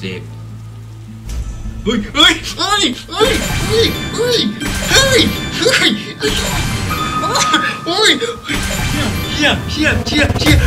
เสกเฮ้ยเฮ้ยเฮ้ยเฮ้ยเฮ้ยเฮ้ยเฮ้ยเฮ้ยโอ้ยเฮียเฮียเฮียเฮีย